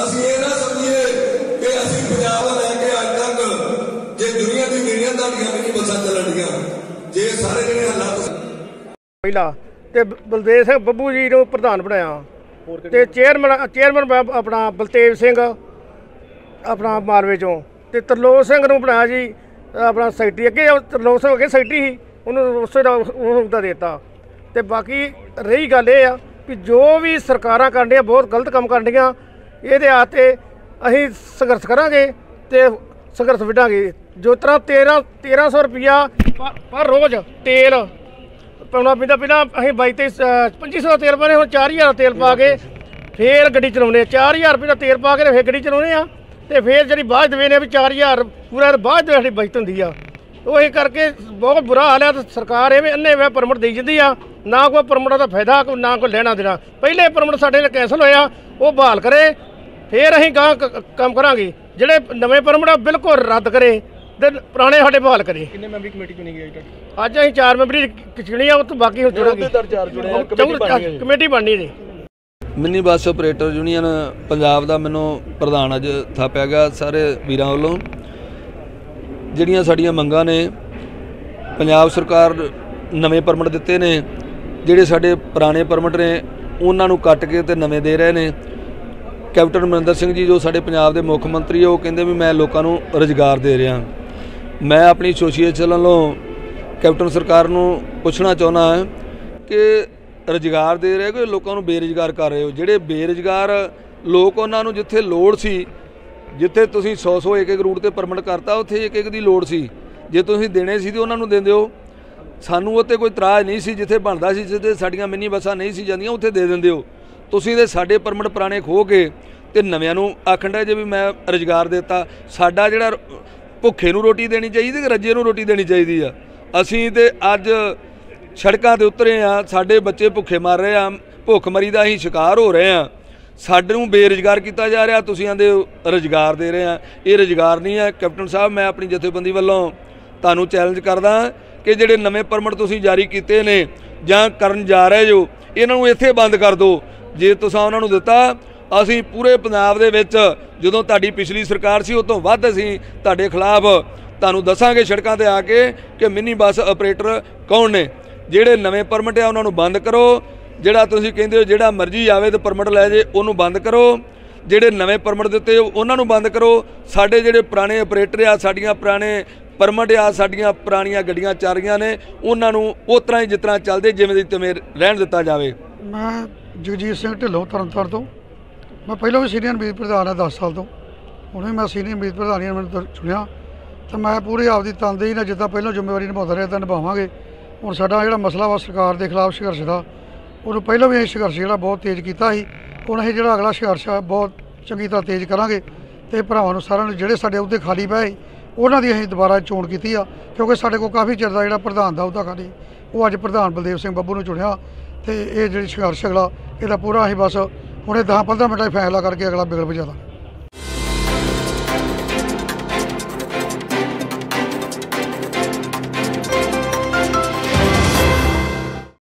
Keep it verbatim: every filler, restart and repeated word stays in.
ਅਸੀਂ ਇਹ ਨਾ ਸਮਝੀਏ ਕਿ ਅਸੀਂ ਪੰਜਾਬ लैके अज तक जे दुनिया की गिणियां ਤੁਹਾਡੀਆਂ मिनी बसां ਚੱਲਣੀਆਂ जे सारे ਜਿਹੜੇ हालात ਪਹਿਲਾ ਤੇ ਬਲਦੇਵ ਸਿੰਘ ਬੱਬੂ जी ਨੂੰ ਪ੍ਰਧਾਨ ਬਣਾਇਆ ਤੇ ਚੇਅਰਮੈਨ ਚੇਅਰਮੈਨ ਆਪਣਾ ਬਲਤੇਜ ਸਿੰਘ ਆਪਣਾ ਮਾਲਵੇ ਚੋਂ ਤੇ ਤਰਲੋਕ ਸਿੰਘ ਨੂੰ ਬਣਾਇਆ ਜੀ ਆਪਣਾ ਸੈਕਟਰੀ। ਅੱਗੇ ਤਰਲੋਕ ਸਿੰਘ ਅੱਗੇ ਸੈਕਟਰੀ ਸੀ, ਉਹਨੂੰ ਉਸੇ ਦਾ ਉਹਦਾ ਦੇਤਾ। ਤੇ ਬਾਕੀ ਰਹੀ ਗੱਲ ਇਹ ਆ ਵੀ ਜੋ ਵੀ ਸਰਕਾਰਾਂ ਕਰਨੀਆਂ ਬਹੁਤ ਗਲਤ ਕੰਮ ਕਰਨੀਆਂ, ਇਹਦੇ ਆਤੇ ਅਸੀਂ ਸੰਘਰਸ਼ ਕਰਾਂਗੇ ਤੇ ਸੰਘਰਸ਼ ਵਿੱਢਾਂਗੇ। ਜੋ ਤਰ੍ਹਾਂ ਤੇਰਾਂ ਤੇਰਾਂ ਸੌ ਰੁਪਈਆ ਪਰ ਰੋਜ਼ ਤੇਲ ਪਾਉਣਾ ਪੈਂਦਾ, ਪਹਿਲਾਂ ਅਸੀਂ ਬਾਈ ਤੇ ਪੱਚੀ ਸੌ ਦਾ ਤੇਲ ਪਾਉਂਦੇ, ਹੁਣ ਚਾਰ ਹਜ਼ਾਰ ਤੇਲ ਪਾ ਕੇ ਫਿਰ ਗੱਡੀ ਚਲਾਉਂਦੇ। ਚਾਰ ਹਜ਼ਾਰ ਰੁਪਏ ਦਾ ਤੇਲ ਪਾ ਕੇ ਫਿਰ ਗੱਡੀ ਚਲਾਉਂਦੇ ਆ ਤੇ ਫਿਰ ਜਿਹੜੀ ਬਾਅਦ ਦੇਵੇ ਵੀ ਚਾਰ ਹਜ਼ਾਰ ਪੂਰਾ ਬਾਅਦ ਸਾਡੀ ਬਚਤ ਹੁੰਦੀ ਆ। ਉਹ ਇਹ ਕਰਕੇ ਬਹੁਤ ਬੁਰਾ ਹਾਲ ਆ। ਤੇ ਸਰਕਾਰ ਐਵੇਂ ਅੰਨੇ ਵੇ ਪਰਮਿਟ ਦੇਈ ਜਾਂਦੀ ਆ, ਨਾ ਕੋਈ ਪਰਮਿਟਾਂ ਦਾ ਫਾਇਦਾ, ਕੋਈ ਨਾ ਕੋਈ ਲੈਣਾ ਦੇਣਾ। ਪਹਿਲੇ ਪਰਮਿਟ ਸਾਡੇ ਨਾਲ ਕੈਂਸਲ ਹੋਇਆ, ਉਹ ਬਹਾਲ ਕਰੇ ਫਿਰ ਅਸੀਂ ਗਾਂ ਕੰਮ ਕਰਾਂਗੇ। ਜਿਹੜੇ ਨਵੇਂ ਪਰਮਿਟ ਆ ਬਿਲਕੁਲ ਰੱਦ ਕਰੇ ਤੇ ਪੁਰਾਣੇ ਸਾਡੇ ਬਹਾਲ ਕਰੇ। ਕਿੰਨੇ ਮੈਂਬਰੀ ਕਮੇਟੀ ਚੁਣੀ ਗਈ? ਅੱਜ ਅਸੀਂ ਚਾਰ ਮੈਂਬਰੀ ਚੁਣੀ ਆ, ਉਹ ਤੋਂ ਬਾਕੀ ਹੁਣ ਜੁੜਾਂਗੇ, ਕਮੇਟੀ ਬਣਨੀ ਜੀ। Mini bus operator union Punjab का मैनू प्रधान अज थापिया गया सारे वीरां वालों। जिहड़ियां साडियां मंगां ने, पंजाब सरकार नवे परमिट दिते ने, जिहड़े साडे पुराने परमिट ने उन्हां नूं कट के ते नवे दे रहे ने। कैप्टन अमरिंदर सिंह जी जो साडे पंजाब के मुख मंत्री, वो कहिंदे भी मैं लोकां नूं रोजगार दे रहा। मैं अपनी एसोसीएशन वालों कैप्टन सरकार नूं पुछना चाहुंदा हां कि रोजगार दे रहे हो, लोगों को बेरोजगार कर रहे हो। ਜਿਹੜੇ बेरोजगार लोग उन्होंने जिथे लोड़ सी, जिथे तुसीं सौ सौ एक एक रूट ते परमिट करता, उत्थे एक एक दी लोड़ सी। जे तुसीं देने सी तो उन्होंने दे दिओ। सानू उत्ते कोई तराज नहीं सी, जिथे बनदा सी, जिथे साडियां मिनी बसां नहीं सी जांदियां, उत्थे दे दिंदे हो। तुसीं ते साडे परमिट पुराने खो के ते नविआं नूं आखण डे जे भी मैं रोजगार देता। साडा जिहड़ा भुखे नूं रोटी देनी चाहिदी कि रज्जे नूं रोटी देनी चाहिदी आ। असीं ते अज सड़कों ते उतरे हाँ, साडे बच्चे भुखे मर रहे हैं, भुखमरी का असीं शिकार हो रहे हैं। सानूं बेरोजगार किया जा रहा, तुसीं आंदे रोजगार दे रहे हैं। ये रोजगार नहीं है। कैप्टन साहब, मैं अपनी जथेबंदी वालों तुहानूं चैलेंज करदा कि जिहड़े नवे परमिट तुसीं जारी कीते ने जां करन जा रहे जो, इन्हां नूं इत्थे बंद कर दो। जे तुसां उन्हां नूं दित्ता, असीं पूरे पंजाब दे विच जदों तुहाडी पिछली सरकार सी, उस तों वध असीं तुहाडे खिलाफ तुहानूं दसांगे सड़कां ते आके कि मिनी बस ऑपरेटर कौन ने। ਜਿਹੜੇ ਨਵੇਂ ਪਰਮਿਟ ਆ ਉਹਨਾਂ ਨੂੰ ਬੰਦ ਕਰੋ। ਜਿਹੜਾ ਤੁਸੀਂ ਕਹਿੰਦੇ ਹੋ ਜਿਹੜਾ ਮਰਜ਼ੀ ਆਵੇ ਤੇ ਪਰਮਿਟ ਲੈ ਜੇ, ਉਹਨੂੰ ਬੰਦ ਕਰੋ। ਜਿਹੜੇ ਨਵੇਂ ਪਰਮਿਟ ਦਿੱਤੇ ਉਹਨਾਂ ਨੂੰ ਬੰਦ ਕਰੋ। ਸਾਡੇ ਜਿਹੜੇ ਪੁਰਾਣੇ ਆਪਰੇਟਰ ਆ, ਸਾਡੀਆਂ ਪੁਰਾਣੇ ਪਰਮਿਟ ਆ, ਸਾਡੀਆਂ ਪੁਰਾਣੀਆਂ ਗੱਡੀਆਂ ਚੱਲ ਰਹੀਆਂ ਨੇ, ਉਹਨਾਂ ਨੂੰ ਉਸ ਤਰ੍ਹਾਂ ਹੀ ਜਿਸ ਤਰ੍ਹਾਂ ਚੱਲਦੇ ਜਿਵੇਂ ਦੀ ਤਿਵੇਂ ਰਹਿਣ ਦਿੱਤਾ ਜਾਵੇ। ਮੈਂ ਜਗਜੀਤ ਸਿੰਘ ਢਿੱਲੋਂ ਤਰਨਤਾਰਨ ਤੋਂ। ਮੈਂ ਪਹਿਲਾਂ ਵੀ ਸੀਨੀਅਰ ਮੀਤ ਪ੍ਰਧਾਨ ਹਾਂ ਦਸ ਸਾਲ ਤੋਂ। ਹੁਣ ਵੀ ਮੈਂ ਸੀਨੀਅਰ ਮੀਤ ਪ੍ਰਧਾਨੀ ਮੈਨੂੰ ਚੁਣਿਆ ਤਾਂ ਮੈਂ ਪੂਰੀ ਆਪਦੀ ਤਨਦੇਹੀ ਨਾਲ ਜਿੱਦਾਂ ਪਹਿਲਾਂ ਜ਼ਿੰਮੇਵਾਰੀ ਨਿਭਾਉਂਦਾ ਰਿਹਾ ਤਾਂ ਨਿਭਾਵਾਂਗੇ। ਹੁਣ ਸਾਡਾ ਜਿਹੜਾ ਮਸਲਾ ਵਾ ਸਰਕਾਰ ਦੇ ਖਿਲਾਫ ਸੰਘਰਸ਼ ਦਾ, ਉਹਨੂੰ ਪਹਿਲਾਂ ਵੀ ਅਸੀਂ ਸੰਘਰਸ਼ ਜਿਹੜਾ ਬਹੁਤ ਤੇਜ਼ ਕੀਤਾ ਸੀ। ਹੁਣ ਅਸੀਂ ਜਿਹੜਾ ਅਗਲਾ ਸੰਘਰਸ਼ ਆ ਬਹੁਤ ਚੰਗੀ ਤਰ੍ਹਾਂ ਤੇਜ਼ ਕਰਾਂਗੇ। ਅਤੇ ਭਰਾਵਾਂ ਨੂੰ ਸਾਰਿਆਂ ਨੂੰ ਜਿਹੜੇ ਸਾਡੇ ਅਹੁਦੇ ਖਾਲੀ ਪਏ ਸੀ, ਉਹਨਾਂ ਦੀ ਅਸੀਂ ਦੁਬਾਰਾ ਚੋਣ ਕੀਤੀ ਆ। ਕਿਉਂਕਿ ਸਾਡੇ ਕੋਲ ਕਾਫੀ ਚਿਰ ਦਾ ਜਿਹੜਾ ਪ੍ਰਧਾਨ ਦਾ ਅਹੁਦਾ ਖਾਲੀ, ਉਹ ਅੱਜ ਪ੍ਰਧਾਨ ਬਲਦੇਵ ਸਿੰਘ ਬੱਬੂ ਨੂੰ ਚੁਣਿਆ। ਅਤੇ ਇਹ ਜਿਹੜੀ ਸੰਘਰਸ਼ ਅਗਲਾ ਇਹਦਾ ਪੂਰਾ ਅਸੀਂ ਬਸ ਹੁਣੇ ਦਸ ਪੰਦਰਾਂ ਮਿੰਟਾਂ 'ਚ ਫੈਸਲਾ ਕਰਕੇ ਅਗਲਾ ਬਿਗਲ ਵਜਾ ਦਾਂਗੇ।